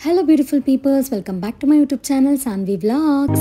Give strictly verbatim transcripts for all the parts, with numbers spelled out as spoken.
Hello beautiful peoples, welcome back to my YouTube channel Sanvi Vlogs.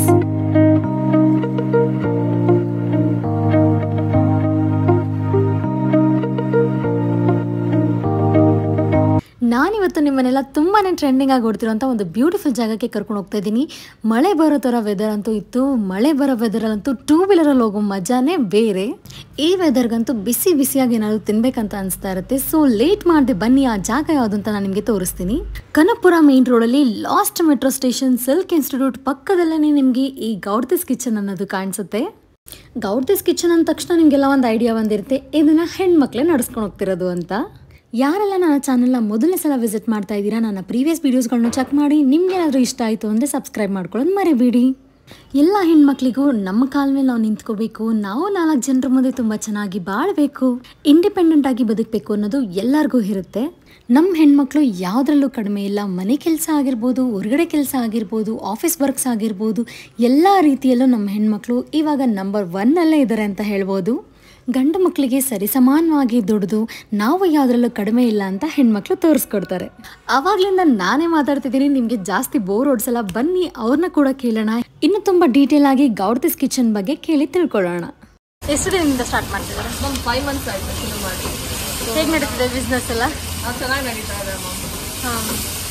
ನಾನಿವತ್ತು ನಿಮ್ಮನ್ನೆಲ್ಲ ತುಂಬಾ trending ಆಗಿ ಓಡ್ತಿರೋಂಥ ಒಂದು ಬ್ಯೂಟಿಫುಲ್ ಜಾಗಕ್ಕೆ ಕರ್ಕೊಂಡು ಹೋಗ್ತಾ ಇದ್ದೀನಿ. ಮಳೆ ಬರೋ ಥರ ವೆದರ್ ಅಂತೂ ಇತ್ತು. ಮಳೆ ಬರೋ ವೆದರಲ್ಲಂತೂ ಟೂ ವೀಲರಲ್ಲಿ ಹೋಗೋ ಮಜಾನೇ ಬೇರೆ. ಈ ವೆದರ್ಗಂತೂ ಬಿಸಿ ಬಿಸಿಯಾಗಿ ಏನಾದರೂ ತಿನ್ಬೇಕಂತ ಅನಿಸ್ತಾ ಇರುತ್ತೆ. ಸೊ ಲೇಟ್ ಮಾಡದೆ ಬನ್ನಿ, ಆ ಜಾಗ ಯಾವುದು ಅಂತ ನಾನು ನಿಮಗೆ ತೋರಿಸ್ತೀನಿ. ಕನಕಪುರ ಮೇನ್ ರೋಡಲ್ಲಿ last metro station silk institute ಪಕ್ಕದಲ್ಲೇ ನಿಮಗೆ ಈ ಗೌಡ್ತಿಸ್ ಕಿಚನ್ ಅನ್ನೋದು ಕಾಣಿಸುತ್ತೆ. ಗೌಡ್ತಿಸ್ ಕಿಚನ್ ಅಂದ ತಕ್ಷಣ ನಿಮಗೆಲ್ಲ ಒಂದು ಐಡಿಯಾ ಬಂದಿರುತ್ತೆ, ಇದನ್ನು ಹೆಣ್ಮಕ್ಳೇ ನಡೆಸ್ಕೊಂಡು ಹೋಗ್ತಿರೋದು ಅಂತ. ಯಾರೆಲ್ಲ ನನ್ನ ಚಾನಲ್ನ ಮೊದಲನೇ ಸಲ ವಿಸಿಟ್ ಮಾಡ್ತಾ ಇದ್ದೀರಾ, ನನ್ನ ಪ್ರೀವಿಯಸ್ ವೀಡಿಯೋಸ್ಗಳನ್ನ ಚೆಕ್ ಮಾಡಿ. ನಿಮ್ಗೇನಾದರೂ ಇಷ್ಟ ಆಯಿತು ಅಂದರೆ ಸಬ್ಸ್ಕ್ರೈಬ್ ಮಾಡ್ಕೊಳ್ಳೋದು ಮರಿಬೇಡಿ. ಎಲ್ಲ ಹೆಣ್ಮಕ್ಳಿಗೂ ನಮ್ಮ ಕಾಲ ಮೇಲೆ ನಾವು ನಿಂತ್ಕೋಬೇಕು, ನಾವು ನಾಲ್ಕು ಜನರ ಮುಂದೆ ತುಂಬ ಚೆನ್ನಾಗಿ ಬಾಳಬೇಕು, ಇಂಡಿಪೆಂಡೆಂಟ್ ಆಗಿ ಬದುಕಬೇಕು ಅನ್ನೋದು ಎಲ್ಲರಿಗೂ ಇರುತ್ತೆ. ನಮ್ಮ ಹೆಣ್ಮಕ್ಳು ಯಾವುದ್ರಲ್ಲೂ ಕಡಿಮೆ ಇಲ್ಲ. ಮನೆ ಕೆಲಸ ಆಗಿರ್ಬೋದು, ಹೊರಗಡೆ ಕೆಲಸ ಆಗಿರ್ಬೋದು, ಆಫೀಸ್ ವರ್ಕ್ಸ್ ಆಗಿರ್ಬೋದು, ಎಲ್ಲ ರೀತಿಯಲ್ಲೂ ನಮ್ಮ ಹೆಣ್ಮಕ್ಳು ಇವಾಗ ನಂಬರ್ ಒನ್ನಲ್ಲೇ ಇದ್ದಾರೆ ಅಂತ ಹೇಳ್ಬೋದು. ಗಂಡು ಮಕ್ಕಳಿಗೆ ಸರಿಸಮಾನವಾಗಿ ದುಡಿದು ನಾವು ಯಾವುದ್ರಲ್ಲೂ ಕಡಿಮೆ ಇಲ್ಲ ಅಂತ ಹೆಣ್ಮಕ್ಳು ತೋರಿಸ್ಕೊಡ್ತಾರೆ. ಆವಾಗಲಿಂದ ನಾನೇ ಮಾತಾಡ್ತಿದ್ದೀನಿ, ನಿಮಗೆ ಜಾಸ್ತಿ ಬೋರ್ ಓಡಿಸಲ್ಲ. ಬನ್ನಿ ಅವ್ರನ್ನ ಕೂಡ ಕೇಳೋಣ. ಇನ್ನು ತುಂಬ ಡೀಟೇಲ್ ಆಗಿ ಗೌಡ್ತಿಸ್ ಕಿಚನ್ ಬಗ್ಗೆ ಕೇಳಿ ತಿಳ್ಕೊಳ್ಳೋಣ. ಎಷ್ಟು ದಿನದಿಂದ ಸ್ಟಾರ್ಟ್ ಮಾಡ್ತಿದ್ದಾರೆ? ಒಂದು ಫೈವ್ ಮಂತ್ಸ್ ಆಯಿತು ಶುರು ಮಾಡಿ. ಹೇಗೆ ನಡೀತಿದೆ ಬಿಸ್ನೆಸ್ ಎಲ್ಲ? ಚೆನ್ನಾಗಿ ನಡೀತಾ ಇದೆ ಮ್ಯಾಮ್. ಹಾಂ,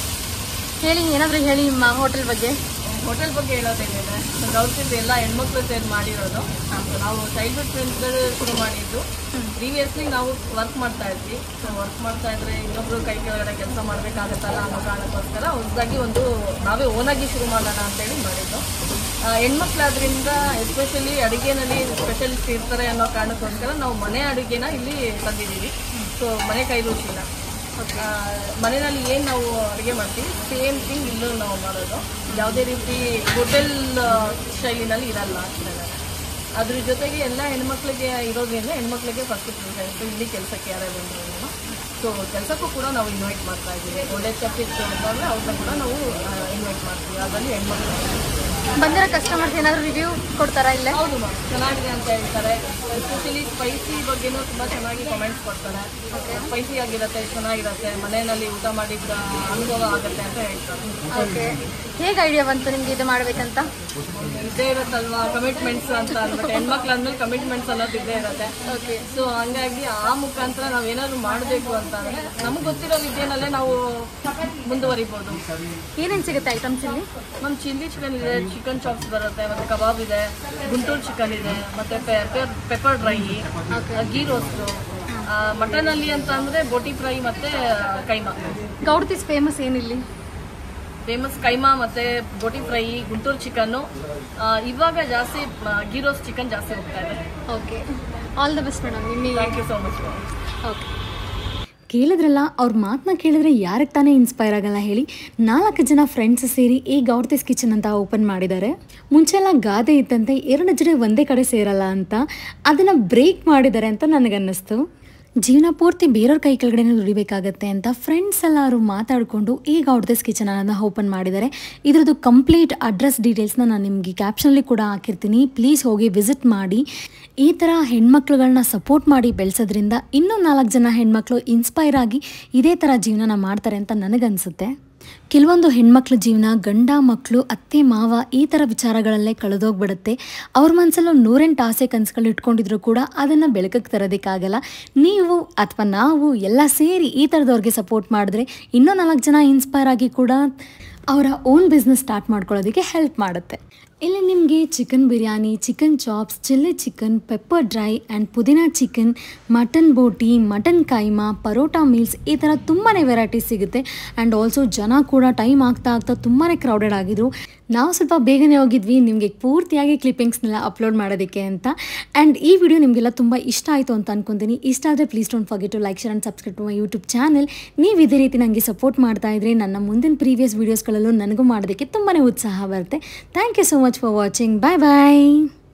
ಹೇಳಿ, ಏನಾದರೂ ಹೇಳಿ ನಿಮ್ಮ ಹೋಟೆಲ್ ಬಗ್ಗೆ. ಹೋಟೆಲ್ ಬಗ್ಗೆ ಹೇಳೋದೇನಿದೆ, ಗೌಡ್ತಿಸ್ ಎಲ್ಲ ಹೆಣ್ಮಕ್ಳು ಸೇರಿ ಮಾಡಿರೋದು. ನಾವು ಚೈಲ್ಡ್ಹುಡ್ ಫ್ರೆಂಡ್ಸ್ಗಳು ಶುರು ಮಾಡಿದ್ದು. ಪ್ರೀವಿಯಸ್ಲಿ ನಾವು ವರ್ಕ್ ಮಾಡ್ತಾ ಇದ್ವಿ. ಸೊ ವರ್ಕ್ ಮಾಡ್ತಾ ಇದ್ರೆ ಇನ್ನೊಬ್ರು ಕೈ ಕೆಳಗಡೆ ಕೆಲಸ ಮಾಡಬೇಕಾಗತ್ತಲ್ಲ ಅನ್ನೋ ಕಾರಣಕ್ಕೋಸ್ಕರ ಹೊಸದಾಗಿ ಒಂದು ನಾವೇ ಓನಾಗಿ ಶುರು ಮಾಡೋಣ ಅಂತೇಳಿ ಮಾಡಿದ್ದು. ಹೆಣ್ಮಕ್ಳಾದ್ರಿಂದ ಎಸ್ಪೆಷಲಿ ಅಡುಗೆನಲ್ಲಿ ಸ್ಪೆಷಲಿಸ್ಟ್ ಇರ್ತಾರೆ ಅನ್ನೋ ಕಾರಣಕ್ಕೋಸ್ಕರ ನಾವು ಮನೆ ಅಡುಗೆನ ಇಲ್ಲಿ ತಂದಿದ್ದೀವಿ. ಸೊ ಮನೆ ಕೈ ರುಚಿನ ಮನೆಯಲ್ಲಿ ಏನು ನಾವು ಅಡುಗೆ ಮಾಡ್ತೀವಿ ಸೇಮ್ ಥಿಂಗ್ ಇಲ್ಲೂ ನಾವು ಮಾಡೋದು. ಯಾವುದೇ ರೀತಿ ಹೋಟೆಲ್ ಶೈಲಿನಲ್ಲಿ ಇರಲ್ಲ. ಅದ್ರ ಜೊತೆಗೆ ಎಲ್ಲ ಹೆಣ್ಮಕ್ಳಿಗೆ ಇರೋದ್ರಿಂದ ಹೆಣ್ಮಕ್ಳಿಗೆ ಫಸ್ಟ್ ಪ್ರಿಫರೆನ್ಸ್ ಇಲ್ಲಿ ಕೆಲಸಕ್ಕೆ ಯಾರೇ ಬಂದ್ರು. ಸೊ ಕೆಲಸಕ್ಕೂ ಕೂಡ ನಾವು ಇನ್ವೈಟ್ ಮಾಡ್ತಾ ಇದ್ದೀವಿ. ಒಳ್ಳೆ ಚೆಫ್ ಇತ್ತು ಅಂತಂದರೆ ಅವ್ರನ್ನ ಕೂಡ ನಾವು ಇನ್ವೈಟ್ ಮಾಡ್ತೀವಿ. ಅದರಲ್ಲಿ ಹೆಣ್ಮಕ್ಳು ಬಂದಿರೋ ಕಸ್ಟಮರ್ಸ್ ಏನಾದರೂ ರಿವ್ಯೂ ಕೊಡ್ತಾರಾ? ಇಲ್ಲ, ಹೌದು ಮ್ಯಾಮ್, ಚೆನ್ನಾಗಿದೆ ಅಂತ ಹೇಳ್ತಾರೆ. ಎಸ್ಪೆಷಲಿ ಸ್ಪೈಸಿ ಬಗ್ಗೆನೂ ತುಂಬ ಚೆನ್ನಾಗಿ ಕಮೆಂಟ್ಸ್ ಕೊಡ್ತಾರೆ. ಸ್ಪೈಸಿ ಆಗಿರುತ್ತೆ, ಚೆನ್ನಾಗಿರುತ್ತೆ, ಮನೆಯಲ್ಲಿ ಊಟ ಮಾಡಿದ ಅನುಭವ ಆಗುತ್ತೆ ಅಂತ ಹೇಳ್ತಾರೆ. ಓಕೆ, ಹೇಗೆ ಐಡಿಯಾ ಬಂತು ನಿಮ್ಗೆ ಇದು ಮಾಡಬೇಕಂತ? ಇದ್ದೇ ಇರುತ್ತಲ್ವಾ ಕಮಿಟ್ಮೆಂಟ್ಸ್ ಅಂತ ಅಂದ್ಬಿಟ್ಟು, ಹೆಣ್ಮಕ್ಳು ಅಂದ್ಮೇಲೆ ಕಮಿಟ್ಮೆಂಟ್ಸ್ ಅನ್ನೋದು ಇದ್ದೇ ಇರುತ್ತೆ. ಓಕೆ, ಸೊ ಹಂಗಾಗಿ ಆ ಮುಖಾಂತರ ನಾವು ಏನಾದ್ರು ಮಾಡಬೇಕು ಅಂತ ಅಂದರೆ ನಮ್ಗೆ ಗೊತ್ತಿರೋ ವಿದ್ಯೆನಲ್ಲೇ ನಾವು ಮುಂದುವರಿಬೋದು. ಏನೇನು ಸಿಗುತ್ತೆ ಐಟಮ್ಸ್ ಇಲ್ಲಿ? ಮ್ಯಾಮ್, ಚಿಲ್ಲಿ ಚಿಕನ್ ಇದೆ, ಚಿಕನ್ ಚಾಪ್ಸ್ ಬರುತ್ತೆ, ಮತ್ತು ಕಬಾಬ್ ಇದೆ, ಗುಂಟೂರು ಚಿಕನ್ ಇದೆ, ಮತ್ತು pepper pepper dry, ghee roast, ಮಟನಲ್ಲಿ ಅಂತ ಅಂದರೆ ಬೋಟಿ ಫ್ರೈ ಮತ್ತು ಕೈಮಾ. ಗೌಡ್ತಿಸ್ ಫೇಮಸ್ ಏನಿಲ್ಲಿ? ಫೇಮಸ್ ಕೈಮಾ ಮತ್ತು ಬೋಟಿ ಫ್ರೈ, ಗುಂಟೂರು ಚಿಕನ್ನು. ಇವಾಗ ಜಾಸ್ತಿ ಗೀ ರೋಸ್ಟ್ ಚಿಕನ್ ಜಾಸ್ತಿ ಹೋಗ್ತಾ ಇದೆ. Okay, all the best madam. ನಿಮಗೆ thank you so much. Okay, ಕೇಳಿದ್ರಲ್ಲ, ಅವ್ರ ಮಾತನ್ನ ಕೇಳಿದ್ರೆ ಯಾರಿಗೆ ತಾನೇ ಇನ್ಸ್ಪೈರ್ ಆಗಲ್ಲ ಹೇಳಿ. ನಾಲ್ಕು ಜನ ಫ್ರೆಂಡ್ಸ್ ಸೇರಿ ಈ ಗೌಡ್ತಿಸ್ ಕಿಚನ್ ಅಂತ ಓಪನ್ ಮಾಡಿದ್ದಾರೆ. ಮುಂಚೆಲ್ಲ ಗಾದೆ ಇತ್ತಂತೆ, ಎರಡು ಜಡೆ ಒಂದೇ ಕಡೆ ಸೇರಲ್ಲ ಅಂತ, ಅದನ್ನು ಬ್ರೇಕ್ ಮಾಡಿದ್ದಾರೆ ಅಂತ ನನಗನ್ನಿಸ್ತು. ಜೀವನ ಪೂರ್ತಿ ಬೇರೆಯವ್ರ ಕೈ ಕೆಳಗಡೆ ದುಡಿಬೇಕಾಗತ್ತೆ ಅಂತ ಫ್ರೆಂಡ್ಸ್ ಎಲ್ಲರೂ ಮಾತಾಡಿಕೊಂಡು ಈ ಗೌಡ್ತಿಸ್ ಕಿಚನ್ ಅನ್ನೋದನ್ನ ಓಪನ್ ಮಾಡಿದ್ದಾರೆ. ಇದರದ್ದು ಕಂಪ್ಲೀಟ್ ಅಡ್ರೆಸ್ ಡೀಟೇಲ್ಸ್ನ ನಾನು ನಿಮಗೆ ಕ್ಯಾಪ್ಷನಲ್ಲಿ ಕೂಡ ಹಾಕಿರ್ತೀನಿ. ಪ್ಲೀಸ್ ಹೋಗಿ ವಿಸಿಟ್ ಮಾಡಿ. ಈ ಥರ ಹೆಣ್ಮಕ್ಳುಗಳನ್ನ ಸಪೋರ್ಟ್ ಮಾಡಿ ಬೆಳೆಸೋದ್ರಿಂದ ಇನ್ನೂ ನಾಲ್ಕು ಜನ ಹೆಣ್ಮಕ್ಳು ಇನ್ಸ್ಪೈರ್ ಆಗಿ ಇದೇ ಥರ ಜೀವನನ ಮಾಡ್ತಾರೆ ಅಂತ ನನಗನ್ಸುತ್ತೆ. ಕೆಲವೊಂದು ಹೆಣ್ಮಕ್ಳ ಜೀವನ ಗಂಡ ಮಕ್ಕಳು ಅತ್ತೆ ಮಾವ ಈ ಥರ ವಿಚಾರಗಳಲ್ಲೇ ಕಳೆದೋಗ್ಬಿಡುತ್ತೆ. ಅವ್ರ ಮನಸ್ಸಲ್ಲೂ ನೂರೆಂಟು ಆಸೆ ಕನಸುಗಳು ಇಟ್ಕೊಂಡಿದ್ರು ಕೂಡ ಅದನ್ನು ಬೆಳಕಕ್ಕೆ ತರೋದಕ್ಕಾಗಲ್ಲ. ನೀವು ಅಥವಾ ನಾವು ಎಲ್ಲ ಸೇರಿ ಈ ಥರದವ್ರಿಗೆ ಸಪೋರ್ಟ್ ಮಾಡಿದ್ರೆ ಇನ್ನೂ ನಾಲ್ಕು ಜನ ಇನ್ಸ್ಪೈರ್ ಆಗಿ ಕೂಡ ಅವರ ಓನ್ ಬಿಸ್ನೆಸ್ ಸ್ಟಾರ್ಟ್ ಮಾಡ್ಕೊಳ್ಳೋದಕ್ಕೆ ಹೆಲ್ಪ್ ಮಾಡುತ್ತೆ. ಇಲ್ಲಿ ನಿಮಗೆ chicken biryani, chicken chops, chilli chicken, pepper dry and pudina chicken, mutton boti, mutton keema, parotta meals ಈ ಥರ ತುಂಬಾ ವೆರೈಟೀಸ್ ಸಿಗುತ್ತೆ. ಆ್ಯಂಡ್ ಆಲ್ಸೋ ಜನ ಕೂಡ ಟೈಮ್ ಆಗ್ತಾ ಆಗ್ತಾ ತುಂಬಾ ಕ್ರೌಡೆಡ್ ಆಗಿದ್ರು. ನಾವು ಸ್ವಲ್ಪ ಬೇಗನೆ ಹೋಗಿದ್ವಿ ನಿಮಗೆ ಪೂರ್ತಿಯಾಗಿ ಕ್ಲಿಪ್ಪಿಂಗ್ಸ್ನೆಲ್ಲ ಅಪ್ಲೋಡ್ ಮಾಡೋದಕ್ಕೆ ಅಂತ. ಆ್ಯಂಡ್ ಈ ವಿಡಿಯೋ ನಿಮಗೆಲ್ಲ ತುಂಬ ಇಷ್ಟ ಆಯಿತು ಅಂತ ಅನ್ಕೊತೀನಿ. ಇಷ್ಟ ಆದರೆ please don't forget to like, share and subscribe to my YouTube channel. ನೀವು ಇದೇ ರೀತಿ ನನಗೆ ಸಪೋರ್ಟ್ ಮಾಡ್ತಾ ಇದ್ರೆ ನನ್ನ ಮುಂದಿನ ಪ್ರೀವಿಯಸ್ ವೀಡಿಯೋಸ್ಗಳಲ್ಲೂ ನನಗೂ ಮಾಡೋದಕ್ಕೆ ತುಂಬಾ ಉತ್ಸಾಹ ಬರುತ್ತೆ. Thank you so much for watching. Bye bye.